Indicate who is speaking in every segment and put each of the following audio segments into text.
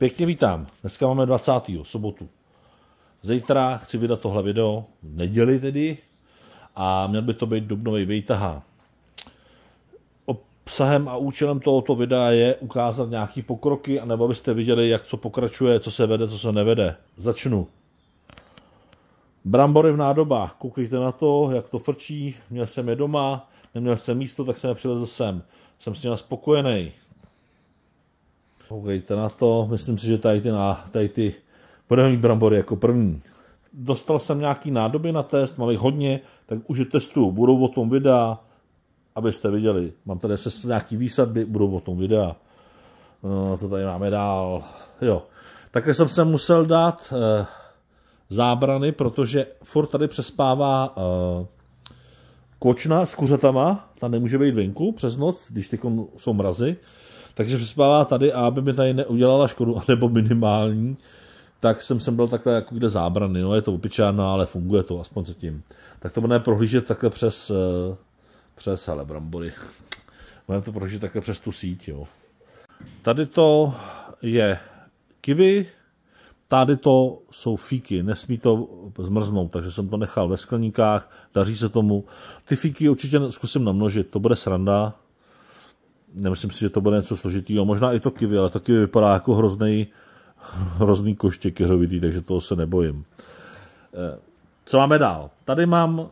Speaker 1: Pěkně vítám. Dneska máme 20. sobotu. Zítra chci vydat tohle video, v neděli tedy, a měl by to být dubnový výtah. Obsahem a účelem tohoto videa je ukázat nějaký pokroky, anebo abyste viděli, jak co pokračuje, co se vede, co se nevede. Začnu. Brambory v nádobách. Koukejte na to, jak to frčí. Měl jsem je doma, neměl jsem místo, tak jsem je přivezl sem. Jsem s nimi spokojený. Koukejte na to, myslím si, že tady ty budeme mít brambory jako první. Dostal jsem nějaký nádoby na test, mám jich hodně, tak už je testuju, budou o tom videa, abyste viděli. Mám tady nějaký výsadby, budou o tom videa. No, co tady máme dál? Jo. Také jsem se musel dát zábrany, protože furt tady přespává kočna s kuřatama, ta nemůže být venku přes noc, když teď jsou mrazy. Takže přespává tady, a aby mi tady neudělala škodu, nebo minimální, tak jsem byl takhle jako kde zábrany. No je to opičárna, ale funguje to, aspoň se tím. Tak to budeme prohlížet takhle přes hele, brambory. Budeme to prohlížet takhle přes tu síť, jo. Tady to je kiwi, tady to jsou fíky, nesmí to zmrznout, takže jsem to nechal ve skleníkách, daří se tomu. Ty fíky určitě zkusím namnožit, to bude sranda. Nemyslím si, že to bude něco složitýho, možná i to kiwi, ale to kiwi vypadá jako hrozný koště keřovitý, takže toho se nebojím. Co máme dál? Tady mám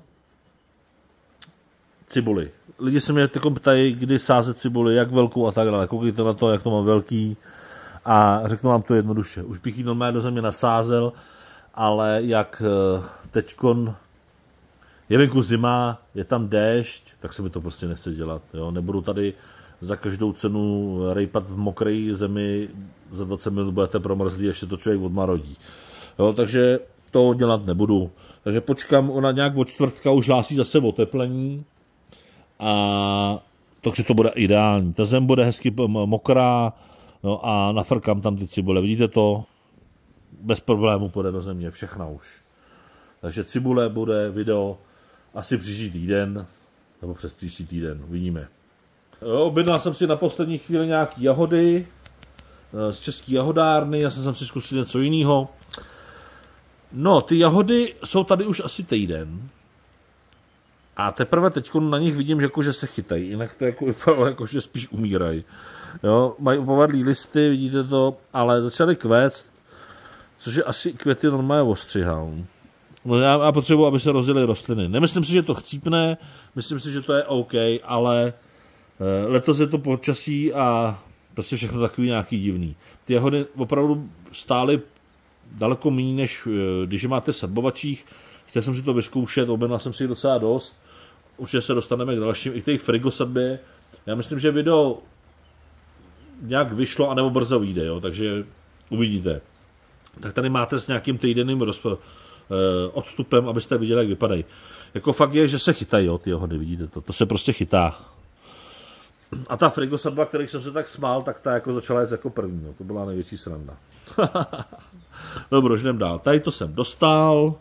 Speaker 1: cibuli. Lidi se mě ptají, kdy sázet cibuli, jak velkou a tak dále. Koukejte na to, jak to mám velký, a řeknu vám to jednoduše. Už bych ji normálně do země nasázel, ale jak teďkon je venku zima, je tam déšť, tak se mi to prostě nechce dělat. Jo? Nebudu tady za každou cenu rejpat v mokré zemi, za 20 minut budete promrzlí, ještě to člověk odmarodí. Jo, takže to dělat nebudu. Takže počkám, ona nějak od čtvrtka už hlásí zase oteplení, a takže to bude ideální. Ta zem bude hezky mokrá, no, a nafrkám tam ty cibule. Vidíte to? Bez problému půjde do země, všechno už. Takže cibule bude video asi příští týden, nebo přes příští týden, uvidíme. Objednal jsem si na poslední chvíli nějaké jahody z české jahodárny, já jsem si zkusil něco jiného. No, ty jahody jsou tady už asi týden. A teprve teď na nich vidím, že se chytají, jinak to jako vypadalo, jako že spíš umírají. Jo, mají povadlý listy, vidíte to, ale začaly kvést, což je asi květy normálně ostřihal. No, já potřebuji, aby se rozjely rostliny. Nemyslím si, že to chcípne, myslím si, že to je OK, ale letos je to počasí a prostě všechno takový nějaký divný. Ty jahody opravdu stály daleko méně, než když je máte v sadbovačích. Chtěl jsem si to vyzkoušet, objednal jsem si docela dost. Určitě se dostaneme k dalším, i k té frigosadbě. Já myslím, že video nějak vyšlo, anebo brzo vyjde, jo, takže uvidíte. Tak tady máte s nějakým týdenným odstupem, abyste viděli, jak vypadají. Jako fakt je, že se chytají, jo, ty jahody, vidíte to. To se prostě chytá. A ta frigosadba, kterých jsem se tak smál, tak ta jako začala jít jako první. No. To byla největší sranda. Dobro, jdem dál. Tady to jsem dostal.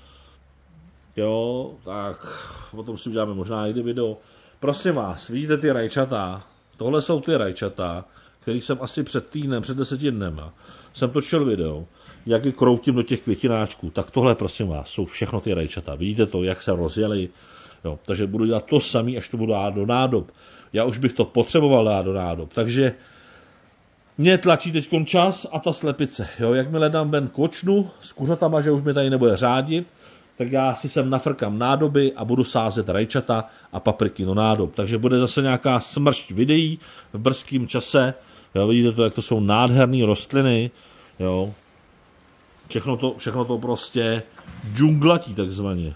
Speaker 1: Jo, tak o tom si uděláme možná někdy video. Prosím vás, vidíte ty rajčata? Tohle jsou ty rajčata, který jsem asi před týdnem, před 10 dnema jsem točil video, jak je kroutím do těch květináčků. Tak tohle, prosím vás, jsou všechno ty rajčata. Vidíte to, jak se rozjeli. Jo, takže budu dělat to samý, až to budu dát do nádob. Já už bych to potřeboval dát do nádob, takže mě tlačí teď čas a ta slepice. Jo, jakmile dám ven kočnu s kuřatama, že už mi tady nebude řádit, tak já si sem nafrkám nádoby a budu sázet rajčata a papriky do nádob. Takže bude zase nějaká smršť videí v brzkém čase. Jo, vidíte to, jak to jsou nádherné rostliny. Jo. Všechno to prostě džunglatí takzvaně.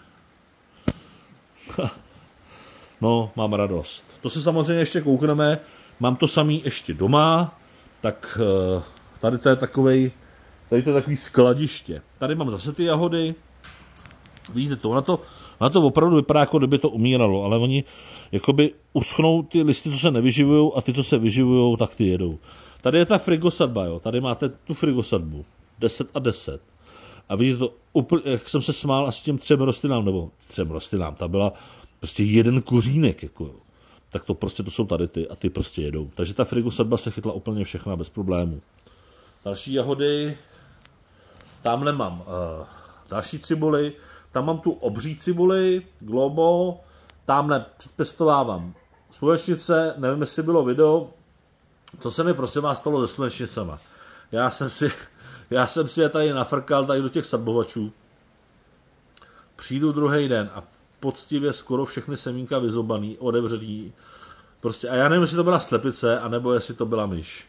Speaker 1: No, mám radost. To se samozřejmě ještě koukneme. Mám to samý ještě doma. Tak tady to je takový skladiště. Tady mám zase ty jahody. Vidíte to, na to opravdu vypadá, jako kdyby to umíralo, ale oni jakoby uschnou ty listy, co se nevyživují, a ty, co se vyživují, tak ty jedou. Tady je ta frigosadba, jo. Tady máte tu frigosadbu. 10 a 10. A vidíte to, úplně, jak jsem se smál asi těm 3 rostlinám, nebo 3 rostlinám, ta byla prostě jeden kořínek, jako jo. Tak to prostě to jsou tady ty a ty prostě jedou. Takže ta frigosadba se chytla úplně všechna bez problémů. Další jahody. Tamhle mám další cibuli. Tam mám tu obří cibuli, globo. Tamhle předpěstovávám slunečnice. Nevím, jestli bylo video. Co se mi prosím vás stalo se slunečnicema? Já jsem si je tady nafrkal tady do těch sadbovačů. Přijdu druhý den a poctivě skoro všechny semínka vyzobaný, otevřený. Prostě, a já nevím, jestli to byla slepice, anebo jestli to byla myš.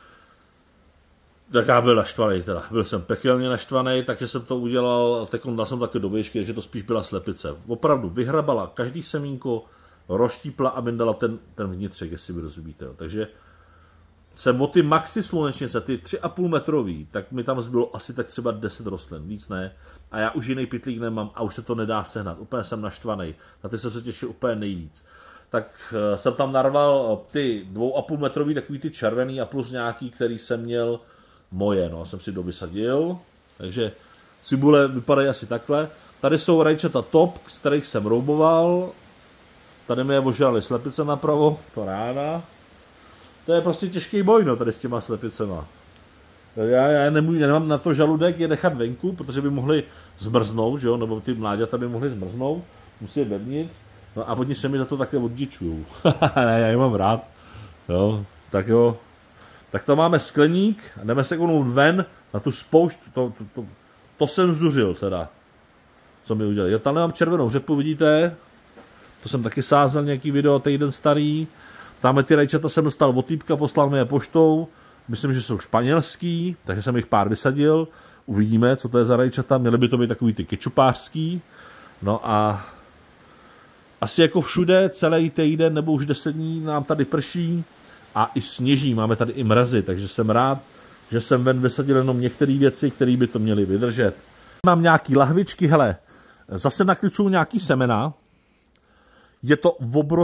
Speaker 1: Tak já byl naštvaný teda. Byl jsem pekelně naštvaný, takže jsem to udělal, teď dal jsem taky do výšky, že to spíš byla slepice. Opravdu vyhrabala každý semínko, rozštípla a vyndala ten vnitřek, jestli vy rozumíte. Takže jsem o ty maxi slunečnice, ty 3,5 metrový, tak mi tam zbylo asi tak třeba 10 rostlin, víc ne. A já už jiný pytlík nemám a už se to nedá sehnat. Úplně jsem naštvaný. Na ty jsem se těšil úplně nejvíc. Tak jsem tam narval ty 2,5 metrový, takový ty červený a plus nějaký, který jsem měl moje, no, jsem si dovysadil. Takže cibule vypadají asi takhle. Tady jsou rajčata top, z kterých jsem rouboval. Tady mi je ožrali slepice napravo, to ráda. To je prostě těžký boj, no, tady s těma slepicema. Já nemám na to žaludek je nechat venku, protože by mohli zmrznout, že jo, nebo ty mláďata by mohly zmrznout, musí je vevnitř. No a oni se mi za to také oddičují. Ne, já je mám rád. Jo, tak jo. Tak to máme skleník a jdeme se konout ven na tu spoušť. To jsem zuřil teda. Co mi udělali. Já tam nemám červenou řepu, vidíte? To jsem taky sázel nějaký video, týden starý. Tamhle ty rajčata jsem dostal od týpka, poslal mi je poštou. Myslím, že jsou španělský, takže jsem jich pár vysadil. Uvidíme, co to je za rajčata. Měly by to být takový ty kečupářský. No a asi jako všude celý týden nebo už 10 dní nám tady prší a i sněží. Máme tady i mrazy, takže jsem rád, že jsem ven vysadil jenom některé věci, které by to měly vydržet. Mám nějaký lahvičky, hele, zase nakličuju nějaký semena. Je to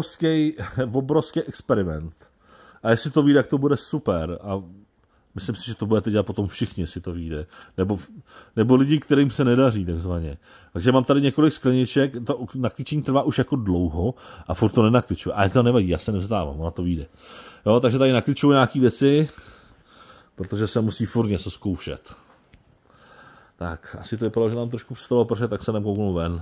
Speaker 1: obrovský experiment. A jestli to vyjde, tak to bude super. A myslím si, že to budete dělat potom všichni, jestli to vyjde. Nebo lidi, kterým se nedaří, takzvaně. Takže mám tady několik skleniček, to nakličení trvá už jako dlouho a furt to nenakličuju. Ale to nevadí, já se nevzdávám, ona to vyjde. Jo, takže tady nakličuju nějaké věci, protože se musí furt něco zkoušet. Tak, asi to vypadalo, že nám trošku vstalo, protože tak se nekouknu ven.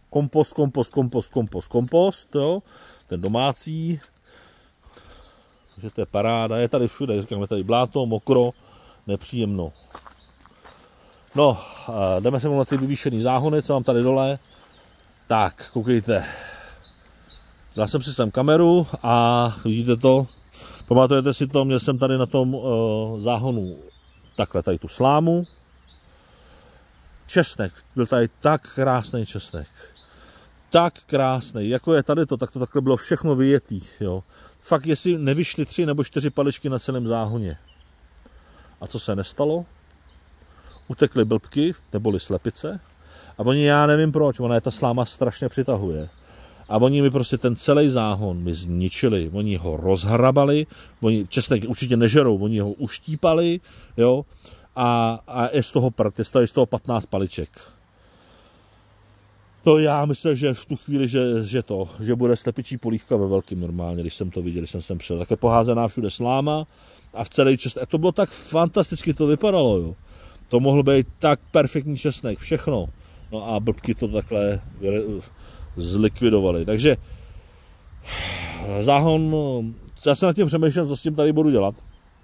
Speaker 1: Kompost, jo, ten domácí. Takže to je paráda, je tady všude, říkáme tady bláto, mokro, nepříjemno. No, jdeme se na ty vyvýšený záhony, co mám tady dole. Tak, koukejte. Dal jsem si sem kameru a vidíte to. Pamatujete si to, měl jsem tady na tom záhonu takhle tady tu slámu. Česnek, byl tady tak krásný česnek. Tak krásný, jako je tady to, tak to takhle bylo všechno vyjetý, jo. Fakt, jestli nevyšly 3 nebo 4 paličky na celém záhoně. A co se nestalo? Utekly blbky, neboli slepice. A oni, já nevím proč, ona je ta sláma strašně přitahuje. A oni mi prostě ten celý záhon mi zničili. Oni ho rozhrabali, oni česnek určitě nežerou, oni ho uštípali, jo. A je z toho prd, je z toho 15 paliček. To já myslím, že v tu chvíli, že bude slepičí polívka ve velkým normálně, když jsem to viděl, když jsem sem přijel. Také poházená všude sláma a v celý česnek. To bylo tak fantasticky, to vypadalo, jo. To mohl být tak perfektní česnek, všechno. No a blbky to takhle zlikvidovali. Takže záhon, já se nad tím přemýšlím, co s tím tady budu dělat.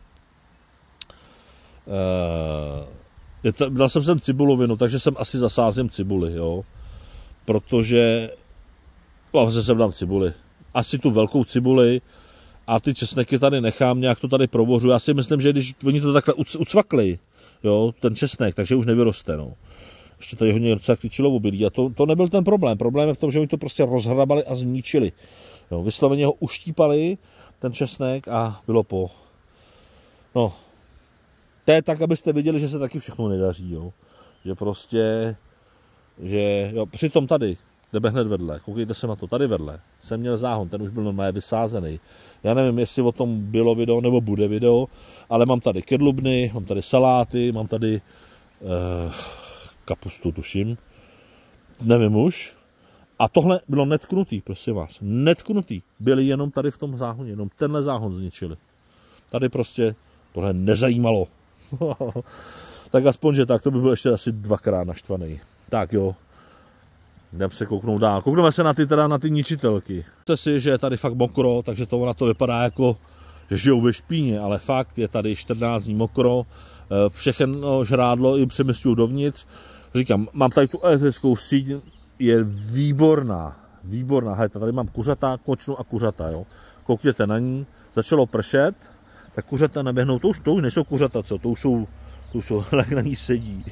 Speaker 1: Dal jsem sem cibulovinu, takže jsem asi zasázím cibuli, jo. Protože zase sem dám cibuli. Asi tu velkou cibuli a ty česneky tady nechám, nějak to tady probořu. Já si myslím, že když oni to takhle ucvakli, jo, ten česnek, takže už nevyroste, no. Ještě tady hodně docela klíčilo obilí a to nebyl ten problém. Problém je v tom, že oni to prostě rozhrabali a zničili. Jo, vysloveně ho uštípali, ten česnek a bylo po. No, to je tak, abyste viděli, že se taky všechno nedaří, jo. Že prostě, že jo, přitom tady, jdeme hned vedle, koukejte se na to, tady vedle, jsem měl záhon, ten už byl normálně vysázený. Já nevím, jestli o tom bylo video nebo bude video, ale mám tady kedlubny, mám tady saláty, mám tady kapustu, tuším, nevím už. A tohle bylo netknutý, prosím vás, netknutý, byli jenom tady v tom záhoně, jenom tenhle záhon zničili. Tady prostě tohle nezajímalo. Tak aspoň, že tak, to by byl ještě asi 2krát naštvaný. Tak jo, jdeme se kouknout dál. Koukneme se na ty ničitelky. Víte si, že je tady fakt mokro, takže to na to vypadá jako, že žijou ve špíně, ale fakt je tady 14 dní mokro, všechno žrádlo i přemysťuju dovnitř. Říkám, mám tady tu elektrickou síť, je výborná, výborná. Hejte, tady mám kuřata, kočnu a kuřata, jo. Koukněte na ní, začalo pršet, tak kuřata naběhnou, to už nejsou kuřata, co, to už jsou jak na ní sedí.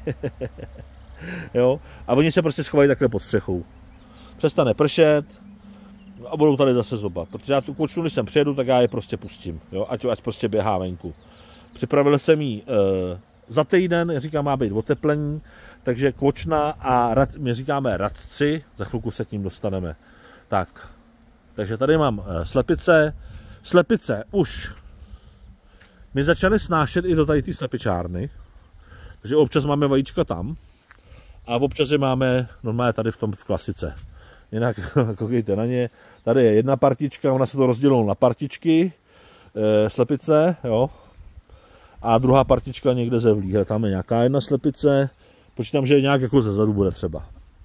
Speaker 1: Jo? A oni se prostě schovají takhle pod střechou. Přestane pršet a budou tady zase zobat, protože já tu kočnu, když sem přijedu, tak já je prostě pustím, jo? Ať prostě běhá venku. Připravil jsem jí za týden, říkám, má být oteplení, takže kočna a my říkáme radci, za chvilku se k ním dostaneme. Tak, takže tady mám slepice už my začali snášet i do tady té slepičárny, takže občas máme vajíčka tam a občas je máme normálně tady v klasice. Jinak koukejte na ně, tady je jedna partička, ona se to rozdělila na partičky, slepice, jo, a druhá partička někde zevlí, tam je nějaká jedna slepice, počítám, že je nějak jako zezadu bude třeba.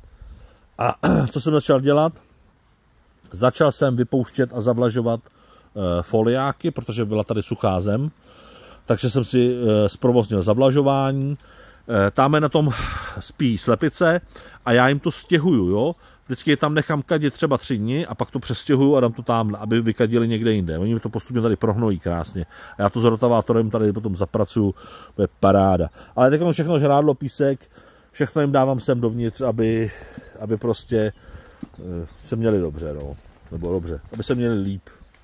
Speaker 1: A co jsem začal dělat? Začal jsem vypouštět a zavlažovat foliáky, protože byla tady suchá zem, takže jsem si zprovoznil zavlažování. Tam na tom spí slepice a já jim to stěhuju, jo. Vždycky je tam nechám kadit třeba 3 dny a pak to přestěhuju a dám to tam, aby vykadili někde jinde. Oni mi to postupně tady prohnojí krásně. A já to s rotavátorem tady potom zapracuju, to je paráda. Ale teď všechno žrádlo, písek, všechno jim dávám sem dovnitř, aby prostě se měli dobře, no. Nebo dobře, aby se měli líp.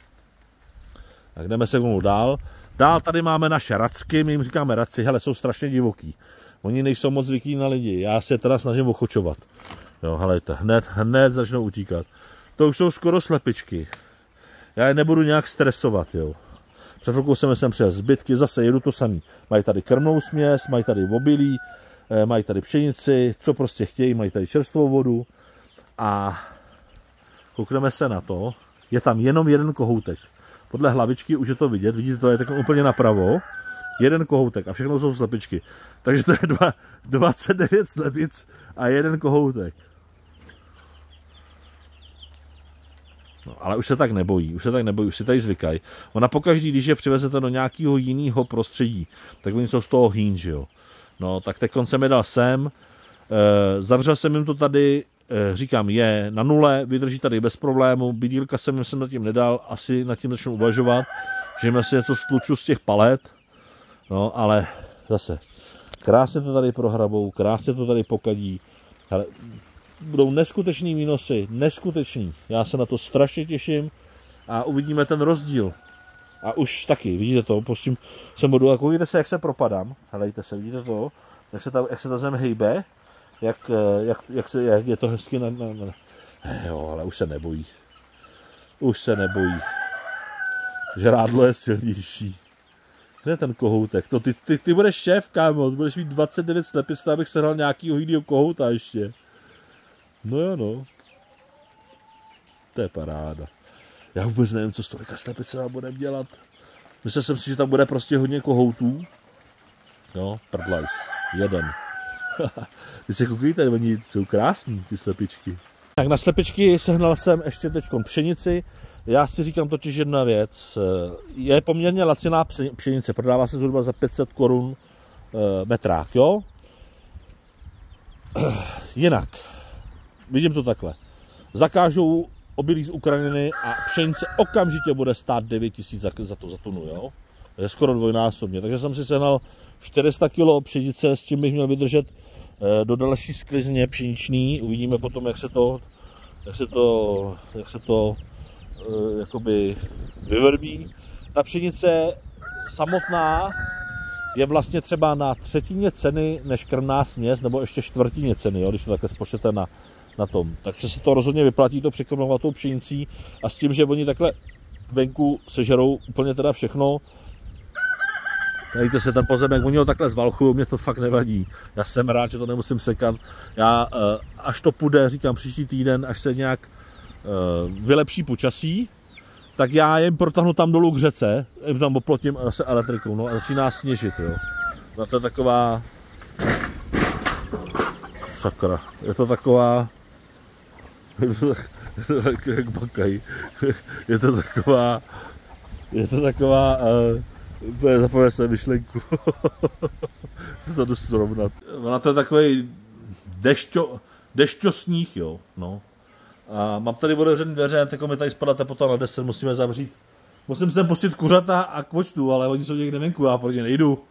Speaker 1: Tak jdeme se kouknout dál. Dál tady máme naše racky, my jim říkáme radci, hele, jsou strašně divoký. Oni nejsou moc zvyklí na lidi, já se teda snažím ochočovat. Jo, helejte, hned začnou utíkat. To už jsou skoro slepičky. Já je nebudu nějak stresovat, jo. Před chvilkou jsem sem přes zbytky, zase jedu to samý. Mají tady krmnou směs, mají tady obilí, mají tady pšenici, co prostě chtějí, mají tady čerstvou vodu. A koukneme se na to, je tam jenom jeden kohoutek. Podle hlavičky už je to vidět, vidíte, to je tak úplně napravo. Jeden kohoutek a všechno jsou slepičky. Takže to je 29 slepic a jeden kohoutek. No, ale už se tak nebojí, už si tady zvykají. Ona pokaždý, když je přivezete do nějakého jiného prostředí, tak oni jsou z toho hýn, že jo. No, tak teď jsem je dal sem, zavřel jsem jim to tady, říkám, je na nule, vydrží tady bez problému, bydílka jsem zatím nedal, asi nad tím začnu uvažovat, že jim asi něco stluču z těch palet, no, ale zase, krásně to tady prohrabou, krásně to tady pokadí, ale budou neskutečný výnosy, neskutečný, já se na to strašně těším a uvidíme ten rozdíl. A už taky, vidíte to, postím sem budu, a koukejte se, jak se propadám, helejte se, vidíte to, jak se ta zem hejbe, jak je to hezky Jo, ale už se nebojí. Žrádlo je silnější. Kde je ten kohoutek? To ty budeš šéf, kámo, budeš mít 29 slepic, abych sehnal nějakýho jinýho kohouta ještě. No jo, no. To je paráda. Já vůbec nevím, co s tolika slepicema budeme dělat. Myslel jsem si, že tam bude prostě hodně kohoutů. Jo, prdlajs. Jeden. Vy se koukejte, oni jsou krásní, ty slepičky. Tak na slepičky sehnal jsem ještě teď pšenici. Já si říkám totiž jedna věc. Je poměrně laciná pšenice, prodává se zhruba za 500 korun metrák, jo? Jinak, vidím to takhle. Zakážou obilí z Ukrajiny a pšenice okamžitě bude stát 9 000 za tunu, jo? Je skoro dvojnásobně. Takže jsem si sehnal 400 kg pšenice, s tím bych měl vydržet do další sklizně pšeniční. Uvidíme potom, jak se to jakoby vyvrbí. Ta pšenice samotná je vlastně třeba na třetině ceny než krmná směs, nebo ještě čtvrtině ceny, jo, když to takhle spočtete na tom. Takže se to rozhodně vyplatí to překrmovat tou pšenicí a s tím, že oni takhle venku sežerou úplně teda všechno. Dejte se ten pozemek, oni ho takhle zvalchují, mě to fakt nevadí. Já jsem rád, že to nemusím sekat. Já, až to půjde, říkám příští týden, až se nějak vylepší počasí, tak já jim protáhnu tam dolů k řece, jim tam oplotím zase elektrikou, no a začíná sněžit, jo. No to je taková... Sakra, je to taková... jak bakaj. Je to taková... Zapomněl jsem myšlenku. To jdu srovnat. Ona to je takový dešťosníh, jo. No. A mám tady otevřené dveře, tak mi tady spadá teplota na 10, musíme zavřít. Musím sem pustit kuřata a kvočtu, ale oni jsou někde venku, já pro ně nejdu.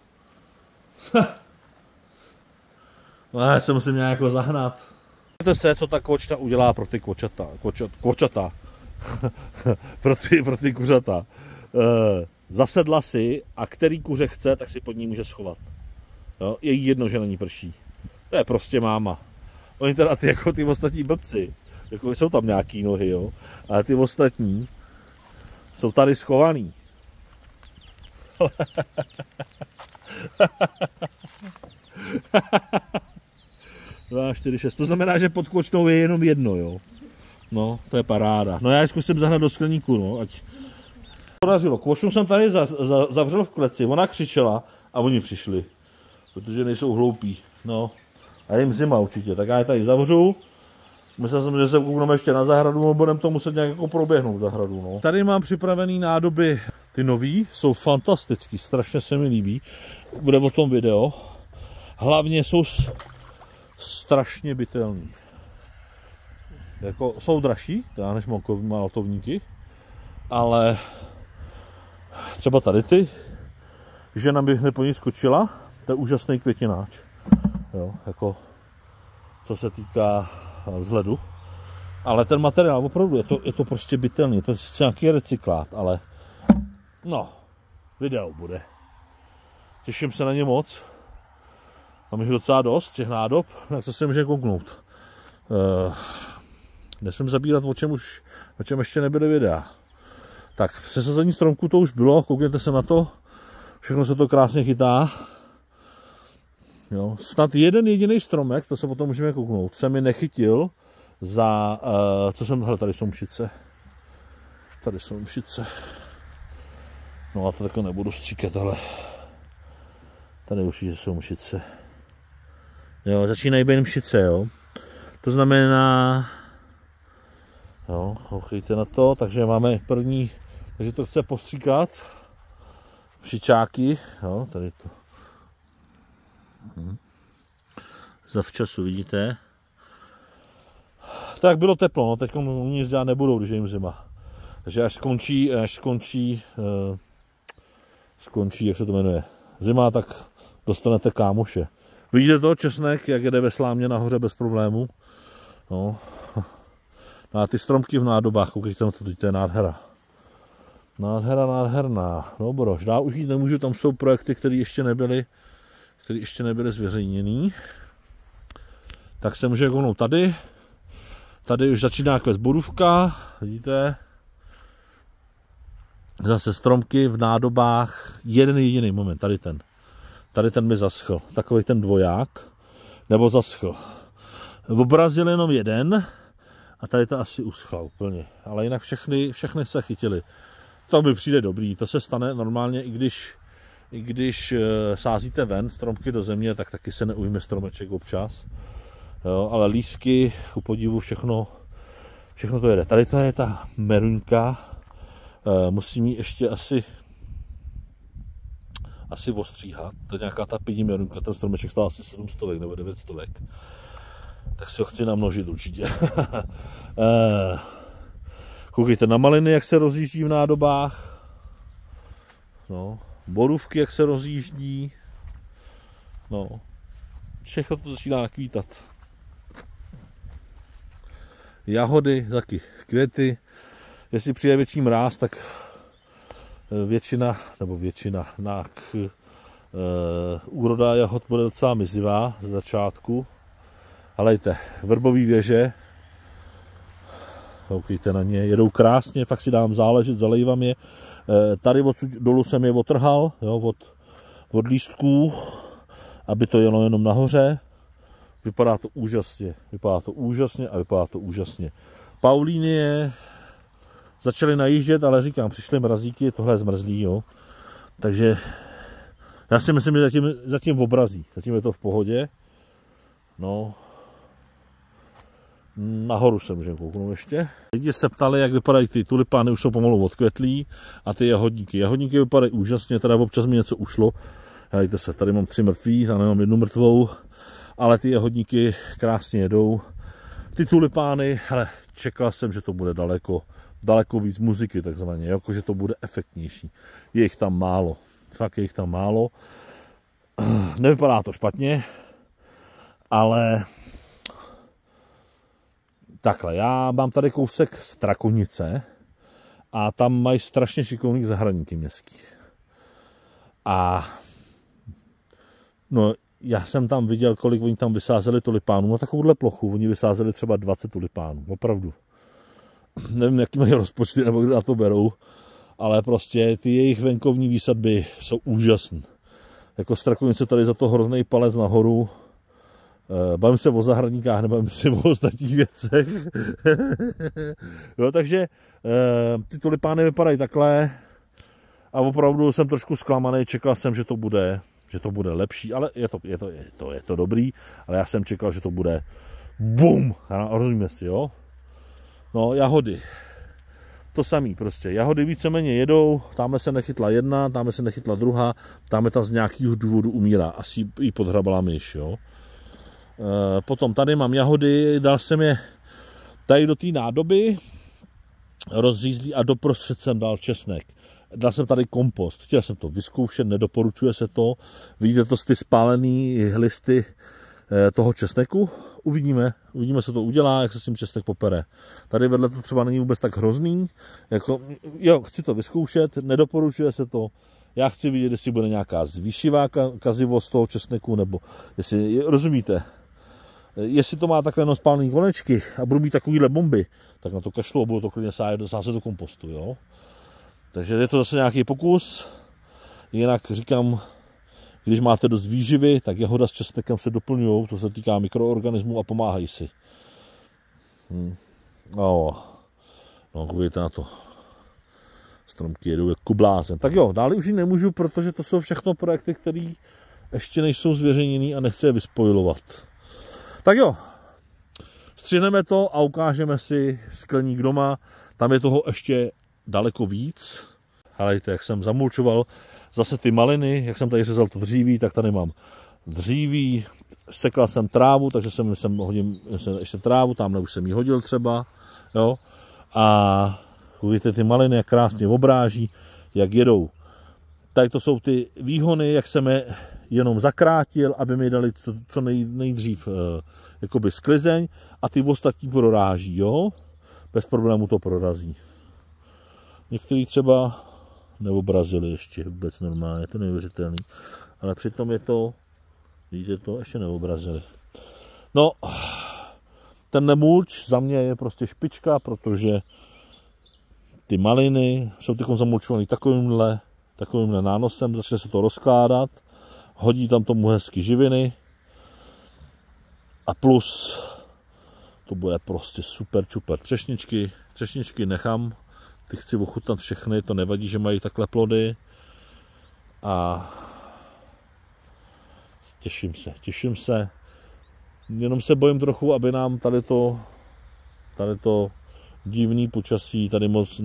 Speaker 1: No, já se musím nějak jako zahnat. Víte se, co ta kvočta udělá pro ty kvočata. pro ty kuřata. Zasedla si a který kuře chce, tak si pod ní může schovat. Jo? Je jí jedno, že na ní prší. To je prostě máma. Oni teda jako ty ostatní blbci, jako jsou tam nějaký nohy, jo? Ale ty ostatní jsou tady schovaný. 2, 4, 6. To znamená, že pod kočnou je jenom jedno, jo. No, to je paráda. No já je zkusím zahnat do skleníku, no, ať... Podařilo. Kočnu jsem tady zavřel v kleci, ona křičela a oni přišli. Protože nejsou hloupí, no. A je jim zima určitě, tak já je tady zavřu. Myslel jsem, že se koukneme ještě na zahradu, a budeme to muset nějak jako proběhnout zahradu, no. Tady mám připravený nádoby, ty nový, jsou fantastický, strašně se mi líbí. Bude o tom video. Hlavně jsou strašně bytelný. Jako, jsou dražší, teda než maltovníky, ale třeba tady ty, žena by hned po ní skočila, to je úžasný květináč. Jo, jako, co se týká vzhledu. Ale ten materiál, opravdu, je to prostě bytelný, je to nějaký recyklát, ale no, video bude. Těším se na ně moc. Mám jich docela dost, těch nádob, tak se může kouknout. Nesmím zabírat, o čem ještě nebyly videa. Tak, přesazení stromku to už bylo, koukněte se na to. Všechno se to krásně chytá. Jo, snad jeden jediný stromek, to se potom můžeme kouknout, se mi nechytil za, co jsem, hele, tady jsou mšice. Tady jsou mšice. No a to takhle nebudu stříkat, ale tady určitě jsou mšice. Jo, začínají být mšice, jo. To znamená, jo, koukejte na to, takže máme první, takže to chce postříkat. Mšičáky, jo, tady to. Zavčasu, vidíte. Tak bylo teplo, no teď nic dělat nebudou, když je jim zima. Takže až skončí, jak se to jmenuje, zima, tak dostanete kámoše. Vidíte to, česnek, jak jede ve slámě nahoře bez problémů. No. A ty stromky v nádobách, koukejte na to, to je nádhera. Nádherná. Dobro, dál už jít nemůžu, tam jsou projekty, které ještě nebyly zveřejněný. Tak se může kouknout tady. Tady už začíná kvést borůvka, vidíte. Zase stromky v nádobách, jeden jediný moment, tady ten mi zaschl, takový ten dvoják, nebo zaschl. Obrazil jenom jeden a tady to asi uschla úplně, ale jinak všechny se chytily. To mi přijde dobrý, to se stane normálně, i když sázíte ven stromky do země, tak taky se neujme stromeček občas. Jo, ale lísky, ku podivu, všechno to jede. Tady to je ta merunka, musím ji ještě asi ostříhat. To je nějaká ta pidí merunka, ten stromeček stál asi 700 nebo 900. Tak si ho chci namnožit určitě. Koukejte na maliny, jak se rozjíždí v nádobách. No, borůvky, jak se rozjíždí. No, všechno to začíná kvítat. Jahody, taky květy. Jestli přijde větší mráz, tak většina úroda jahod bude docela mizivá z začátku. Halejte, vrbový věže, koukejte na ně, jedou krásně, fakt si dám záležet, zalejvám je. Tady odsud dolů jsem je otrhal, jo, od lístků, aby to jelo jenom nahoře. Vypadá to úžasně a vypadá to úžasně. Paulínie začaly najíždět, ale říkám, přišly mrazíky, tohle je zmrzlý, jo. Takže Já si myslím, že zatím obrazí. Zatím je to v pohodě. No. Nahoru se můžeme kouknout ještě. Lidi se ptali, jak vypadají ty tulipány, už jsou pomalu odkvětlí. A ty jahodníky. Jahodníky vypadají úžasně, teda občas mi něco ušlo. Hejte se, tady mám 3 mrtví, tady mám 1 mrtvou. Ale ty jahodníky krásně jedou. Ty tulipány, hele, čekal jsem, že to bude daleko víc muziky takzvaně, jako že to bude efektnější. Je jich tam málo, fakt je jich tam málo. Nevypadá to špatně, ale takhle, já mám tady kousek Strakonice a tam mají strašně šikovných zahradníky městský. A no, já jsem tam viděl, kolik oni tam vysázeli tulipánů na takovouhle plochu. Oni vysázeli třeba 20 tulipánů, opravdu. Nevím, jaký mají rozpočty, nebo kde na to berou, ale prostě ty jejich venkovní výsadby jsou úžasné. Jako Strakonice tady za to hrozný palec nahoru. Bavím se o zahradníkách, nebavím se o ostatních věcech. Jo, takže ty tulipány vypadají takhle a opravdu jsem trošku zklamaný, čekal jsem, že to bude lepší, ale je to dobrý, ale já jsem čekal, že to bude bum, rozumíme si, jo. No, jahody, to samý prostě, jahody víceméně jedou, tamhle se nechytla jedna, tamhle se nechytla druhá, tamhle ta z nějakého důvodu umírá, asi jí podhrabala myš, jo. Potom tady mám jahody, dal jsem je tady do té nádoby, rozřízlý a doprostřed jsem dal česnek. Dal jsem tady kompost, chtěl jsem to vyzkoušet, nedoporučuje se to. Vidíte to z ty spálený listy toho česneku? Uvidíme, co to udělá, jak se s tím česnek popere. Tady vedle to třeba není vůbec tak hrozný. Jako, jo, chci to vyzkoušet, nedoporučuje se to. Já chci vidět, jestli bude nějaká zvýšivá kazivost toho česneku, nebo jestli, rozumíte, jestli to má takhle spálený konečky a budu mít takovýhle bomby, tak na to kašlu a budu to klidně sázet do kompostu, jo. Takže je to zase nějaký pokus. Jinak říkám, když máte dost výživy, tak jahoda s česnekem se doplňují, co se týká mikroorganismů a pomáhají si. No, koukejte na to. Stromky jedou jako blázen. Tak jo, dále už ji nemůžu, protože to jsou všechno projekty, které ještě nejsou zveřejněný a nechci je vyspojovat. Tak jo, střihneme to a ukážeme si skleník doma. Tam je toho ještě daleko víc. Helejte, jak jsem zamulčoval zase ty maliny, jak jsem tady řezal to dříví, tak tady mám dříví, sekal jsem trávu, takže jsem hodím ještě trávu, tamhle už jsem ji hodil třeba, jo. A vidíte ty maliny, jak krásně obráží, jak jedou. Tady to jsou ty výhony, jak jsem je jenom zakrátil, aby mi dali co nejdřív jakoby sklizeň a ty ostatní proráží, jo. Bez problému to prorazí. Některý třeba neobrazili ještě vůbec normálně, je to neuvěřitelný. Ale přitom je to, vidíte to, ještě neobrazili. No, ten mulč za mě je prostě špička, protože ty maliny jsou teď zamulčované takovýmhle nánosem, začne se to rozkládat, hodí tam tomu hezky živiny a plus to bude prostě super čuper. Třešničky nechám, ty chci ochutnat všechny, to nevadí, že mají takhle plody a těším se. Jenom se bojím trochu, aby nám tady to divný počasí tady moc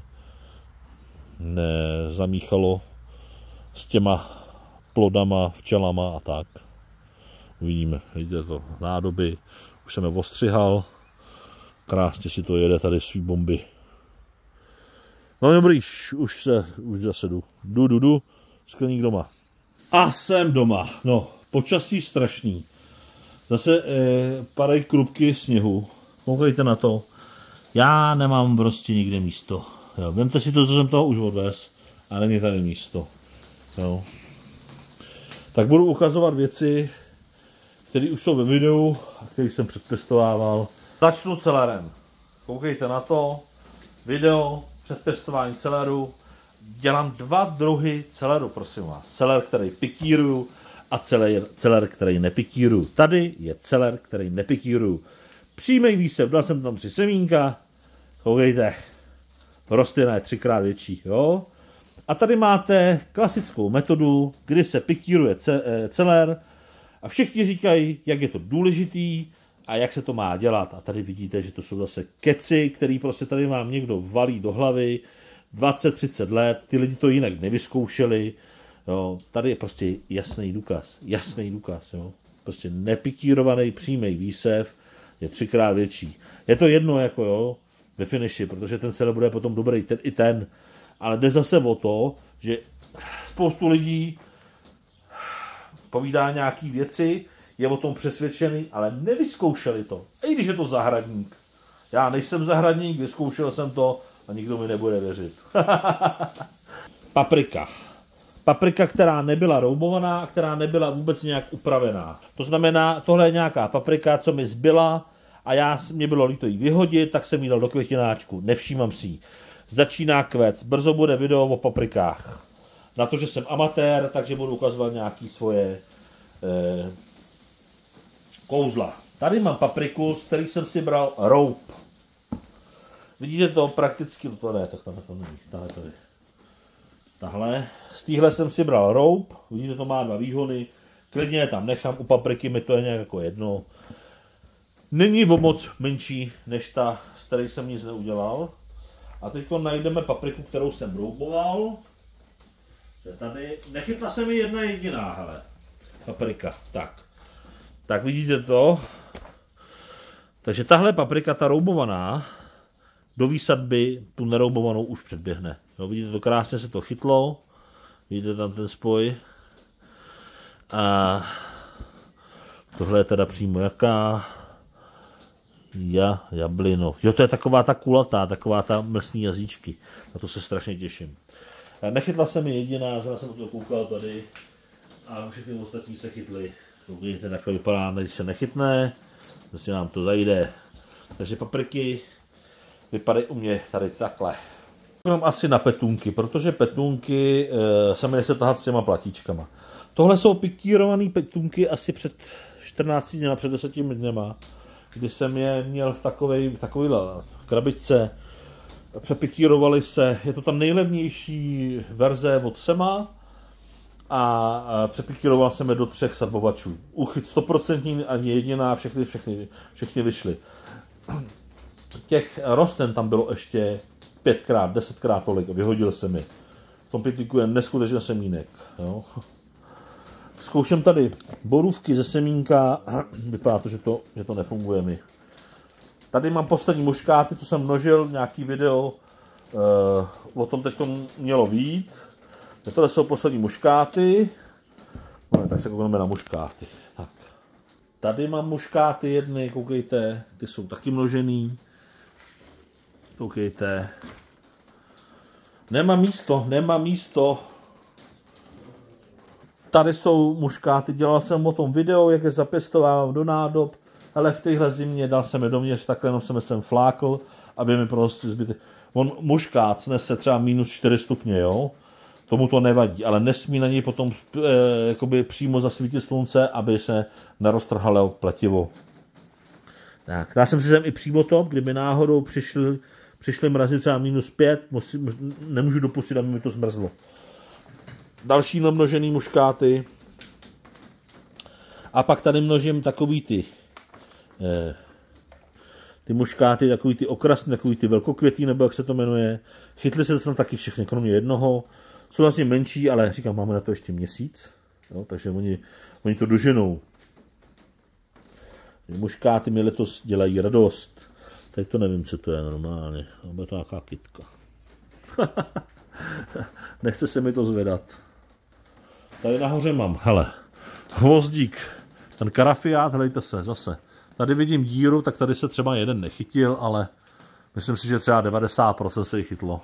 Speaker 1: nezamíchalo s těma plodama, včelama a tak. Uvidíme, vidíte to, nádoby, už jsem je ostřihal, krásně si to jede tady svý bomby. No dobrý, už zase jdu, skleník doma. A jsem doma, no, počasí strašný. Zase padají krupky sněhu, koukejte na to. Já nemám prostě nikde místo. Jo, vemte si to, co jsem toho už odvez, a není tady místo. Jo. Tak budu ukazovat věci, které už jsou ve videu a které jsem předpěstovával. Začnu celerem. Koukejte na to. Video, předpěstování celeru. Dělám 2 druhy celeru, prosím vás. Celer, který pikíruju a celer, který nepikíruju. Tady je celer, který nepikíruju. Přímý výsev, dal jsem tam 3 semínka. Koukejte, rostlina je 3krát větší, jo. A tady máte klasickou metodu, kdy se pikíruje celer a všichni říkají, jak je to důležitý a jak se to má dělat. A tady vidíte, že to jsou zase keci, který prostě tady vám někdo valí do hlavy 20-30 let, ty lidi to jinak nevyzkoušeli. Jo. Tady je prostě jasný důkaz. Jo. Prostě nepikírovaný přímý výsev je 3x větší. Je to jedno jako jo, ve finiši, protože ten celer bude potom dobrý, ten. Ale jde zase o to, že spoustu lidí povídá nějaký věci, je o tom přesvědčený, ale nevyzkoušeli to. I když je to zahradník. Já nejsem zahradník, vyzkoušel jsem to a nikdo mi nebude věřit. Paprika. Paprika, která nebyla roubovaná, která nebyla vůbec nějak upravená. To znamená, tohle je nějaká paprika, co mi zbyla a mě bylo líto jí vyhodit, tak jsem jí dal do květináčku. Nevšímám si ji. Začíná kvec. Brzo bude video o paprikách. Na to, že jsem amatér, takže budu ukazovat nějaké svoje kouzla. Tady mám papriku, z který jsem si bral roub. Vidíte to prakticky, to ne, tak to není. Tahle. Z téhle jsem si bral roub. Vidíte, to má 2 výhony. Klidně je tam nechám, u papriky mi to je nějak jako jedno. Není o moc menší, než ta, z které jsem nic neudělal. A teď najdeme papriku, kterou jsem rouboval. Tady nechytla se mi jedna jediná, hele. Paprika, tak vidíte to. Takže tahle paprika, ta roubovaná, do výsadby tu neroubovanou už předběhne. Jo, vidíte to, krásně se to chytlo. Vidíte tam ten spoj. A tohle je teda přímo jaká? Jablino. Jo, to je taková ta kulatá, taková ta mlsný jazyčky. Na to se strašně těším. Nechytla se mi jediná, zrovna jsem to koukal tady a všechny ostatní se chytly. Vidíte, takhle vypadá, když se nechytne, prostě nám to zajde. Takže papriky vypadají u mě tady takhle. Jenom asi na petunky, protože petunky se mi nechce tahat s těma platíčkama. Tohle jsou pikírované petunky asi před 14 dny, před 10 dněma, kdy jsem je měl v takovéhle krabičce. Přepikírovali se, je to ta nejlevnější verze od Sema a přepikíroval jsem je do 3 sadbovačů. Uchyt 100% ani jediná, všechny vyšly. Těch rosten tam bylo ještě 5x, 10x tolik, vyhodil jsem je. V tom pytlíku je neskutečně semínek. Jo. Zkouším tady borůvky ze semínka, vypadá to, že to nefunguje mi. Tady mám poslední muškáty, co jsem množil, nějaký video o tom teď mělo vyjít. Tohle jsou poslední muškáty. No, tak se koukneme na muškáty. Tak. Tady mám muškáty jedny, koukejte, ty jsou taky množený. Koukejte. Nemá místo. Tady jsou muškáty, dělal jsem o tom video, jak je zapěstovávám do nádob. Ale v téhle zimě dal jsem je dovnitř, takhle jenom jsem je sem flákl, aby mi prostě zbytek. On muškát snese třeba -4 stupně, jo? Tomu to nevadí, ale nesmí na něj potom jakoby přímo zasvítit slunce, aby se neroztrhalo pletivo. Tak, dal jsem si sem i přímo top, kdyby náhodou přišly mrazy třeba -5, nemůžu dopustit, aby mi to zmrzlo. Další namnožený muškáty. A pak tady množím takový ty muškáty, takový ty okrasný, takový ty velkokvětí, nebo jak se to jmenuje. Chytli se snad taky všechny, kromě jednoho. Jsou vlastně menší, ale říkám, máme na to ještě měsíc, jo, takže oni to doženou. Muškáty mi letos dělají radost. Teď to nevím, co to je normálně. Bude to nějaká kytka. Nechce se mi to zvedat. Tady nahoře mám, hele, hvozdík. Ten karafiát, helejte se, zase. Tady vidím díru, tak tady se třeba jeden nechytil, ale myslím si, že třeba 90% se jich chytlo.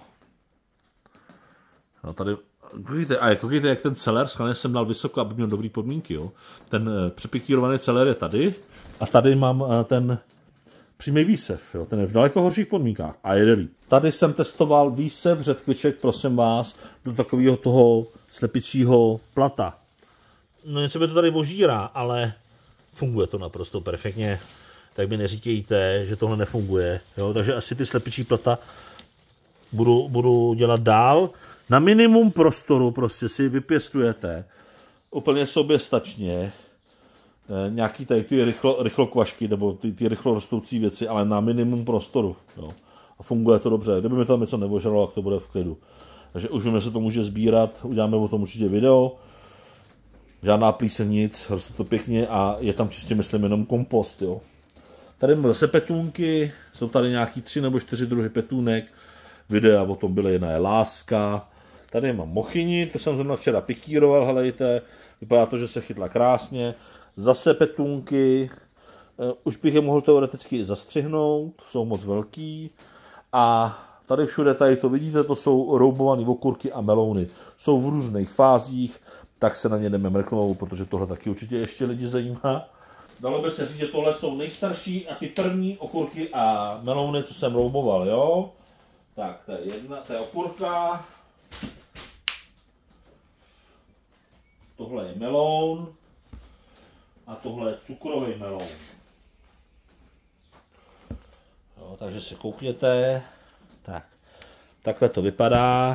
Speaker 1: No tady, koukejte, jak ten celer, skladně jsem dal vysoko, aby měl dobrý podmínky, jo. Ten přepikírovaný celer je tady a tady mám ten přímý výsev, jo. Ten je v daleko horších podmínkách a jede líp. Tady jsem testoval výsev řetkviček, prosím vás, do takového toho slepičího plata. No něco by to tady ožírá, ale funguje to naprosto perfektně. Tak mi neříkejte, že tohle nefunguje. Jo? Takže asi ty slepičí plata budu dělat dál. Na minimum prostoru prostě si vypěstujete úplně soběstačně nějaký tady ty rychlokvašky nebo ty rychlo rostoucí věci, ale na minimum prostoru. Jo. A funguje to dobře. Kdyby mi tam něco nevožralo, tak to bude v klidu. Takže už víme, se to může sbírat, uděláme o tom určitě video. Žádná plíseň, nic, roste to pěkně a je tam čistě, myslím, jenom kompost. Jo. Tady máme zase petůnky, jsou tady nějaký 3 nebo 4 druhy petůnek. Videa o tom byly, jedna je láska. Tady mám mochyni, to jsem zrovna včera pikíroval, helejte. Vypadá to, že se chytla krásně. Zase petůnky, už bych je mohl teoreticky i zastřihnout, jsou moc velký. A tady všude, tady to vidíte, to jsou roubované okurky a melouny. Jsou v různých fázích, tak se na ně jdeme mrknout, protože tohle taky určitě ještě lidi zajímá. Dalo by se říct, že tohle jsou nejstarší a ty první okurky a melouny, co jsem rouboval, jo. Tak, to je jedna, to je okurka. Tohle je meloun. A tohle je cukrový meloun. Jo, takže si koukněte. Tak, takhle to vypadá.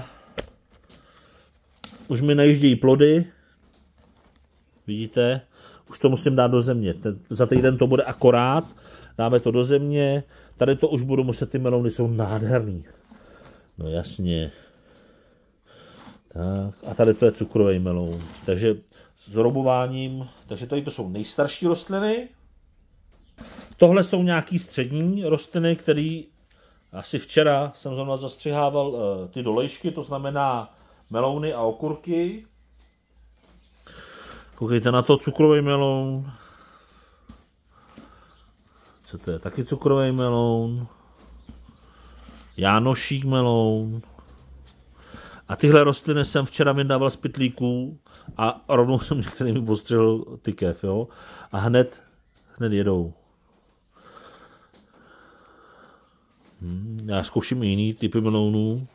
Speaker 1: Už mi najíždějí plody. Vidíte? Už to musím dát do země. Za týden to bude akorát. Dáme to do země. Tady to už budu muset, ty melouny jsou nádherný. No jasně. Tak, a tady to je cukrový meloun. Takže s roubováním, takže tady to jsou nejstarší rostliny. Tohle jsou nějaký střední rostliny, které asi včera jsem zrovna zastřihával ty dolejšky, to znamená melouny a okurky. Koukejte na to, cukrový meloun. Co to je? Taky cukrový meloun. Jánošík meloun. A tyhle rostliny jsem včera vydával z pytlíků a rovnou jsem některými ostřelil tykev, jo. A hned jedou. Já zkouším i jiný typy melounů.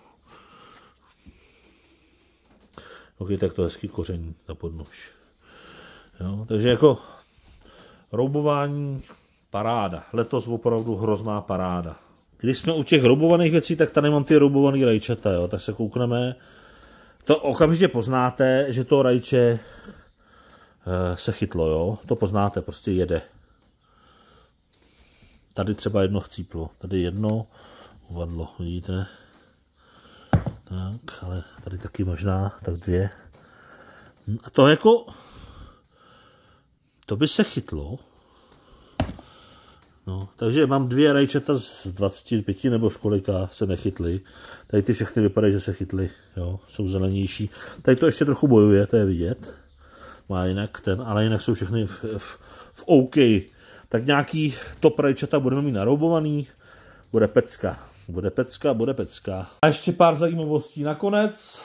Speaker 1: Ok, tak to hezký koření na podnož. Jo, takže jako roubování paráda. Letos opravdu hrozná paráda. Když jsme u těch roubovaných věcí, tak tady mám ty roubované rajčata, jo, tak se koukneme. To okamžitě poznáte, že to rajče se chytlo, jo. To poznáte, prostě jede. Tady třeba jedno chcíplo, tady jedno uvadlo, vidíte. Tak, ale tady taky možná, tak 2. A to jako, to by se chytlo. No, takže mám 2 rajčata z 25 nebo z kolika se nechytly. Tady ty všechny vypadají, že se chytly, jo, jsou zelenější. Tady to ještě trochu bojuje, to je vidět. Má jinak ten, ale jinak jsou všechny v OK. Tak nějaký top rajčata budeme mít naroubovaný. Bude pecka. Bude pecka, bude pecka. A ještě pár zajímavostí nakonec.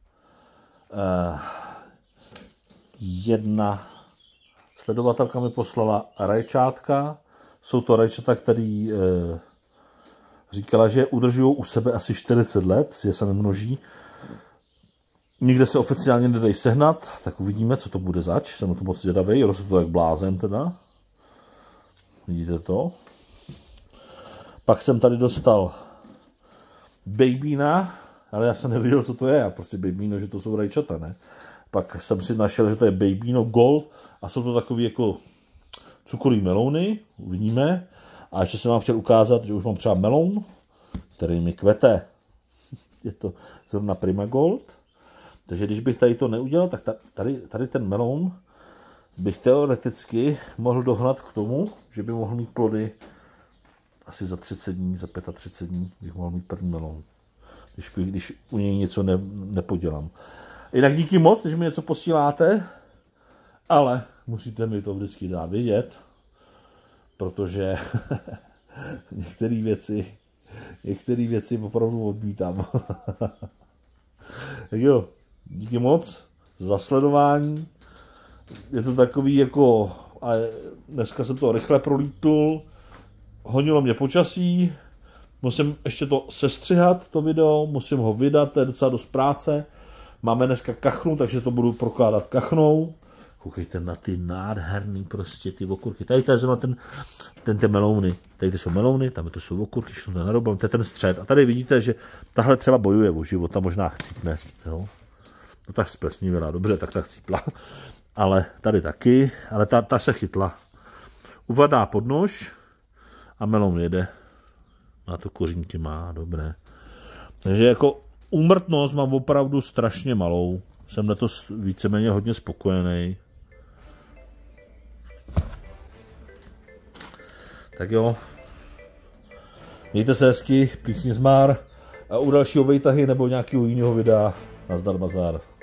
Speaker 1: Jedna sledovatelka mi poslala rajčátka. Jsou to rajčata, který říkala, že udržují u sebe asi 40 let, že se nemnoží. Nikde se oficiálně nedají sehnat, tak uvidíme, co to bude zač. Jsem na to moc zvědavý, roste to jak blázen teda. Vidíte to? Pak jsem tady dostal babína, ale já jsem nevěděl, co to je. Já prostě babíno, že to jsou rajčata, ne? Pak jsem si našel, že to je babíno gold a jsou to takový jako cukrový melouny, uvidíme. A ještě jsem vám chtěl ukázat, že už mám třeba meloun, který mi kvete. Je to zrovna Prima Gold. Takže když bych tady to neudělal, tak tady ten meloun bych teoreticky mohl dohnat k tomu, že by mohl mít plody asi za 30 dní, za 35 dní bych mohl mít první meloun. Když u něj něco nepodělám. Jinak díky moc, když mi něco posíláte, ale musíte mi to vždycky dát vědět, protože některé věci opravdu odmítám. Tak jo, díky moc za sledování. Je to takový jako, a dneska jsem to rychle prolítl, honilo mě počasí, musím ještě to sestřihat, to video, musím ho vydat, to je docela dost práce. Máme dneska kachnu, takže to budu prokládat kachnou. koukejte na ty nádherný prostě ty okurky. Tady to je zrovna ten melouny. Tady ty jsou melouny, tam to jsou okurky, všechno to narobám, to je ten střed. A tady vidíte, že tahle třeba bojuje o život, ta možná chcípne. Jo? No tak splesnivila, dobře, tak ta chcípla. Ale tady taky, ale ta se chytla. Uvadá pod nož a meloun jede. Na to kořínky má, dobré. Takže jako úmrtnost mám opravdu strašně malou. Jsem letos víceméně hodně spokojený. Tak jo. Mějte se hezky, písně zmár. A u dalšího vejtahy nebo nějakého jiného videa nazdar bazar.